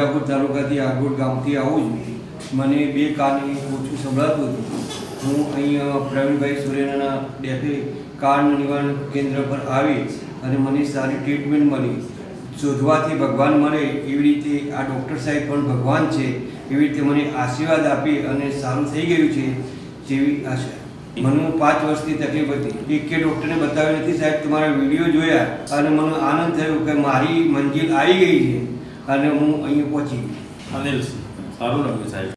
વિજાપુર તાલુકાથી આગોડ ગામથી આવું છું। મને 2 કાન ઓછું સંભળાતું હતું। હું અહીંયા પ્રવીણભાઈ સુરેનાના ડેફે કાન નિવારણ કેન્દ્ર પર આવી અને મને સારી ટ્રીટમેન્ટ મળી। શોધવાથી ભગવાન મળે એવી રીતે આ ડૉક્ટર સાહેબ પણ ભગવાન છે એવી રીતે મને આશીર્વાદ આપી અને સારું થઈ ગયું છે જેવી આશા। મને 5 વર્ષની તકલીફ હતી, એક કે ડૉક્ટરને બતાવ્યું નથી સાહેબ, તમારા વિડીયો જોયા અને મને આનંદ થયો કે મારી મંજિલ આવી ગઈ છે અને હું અહીંયા પહોંચી ગયો। અનિલ, સારું લાગ્યું સાહેબ।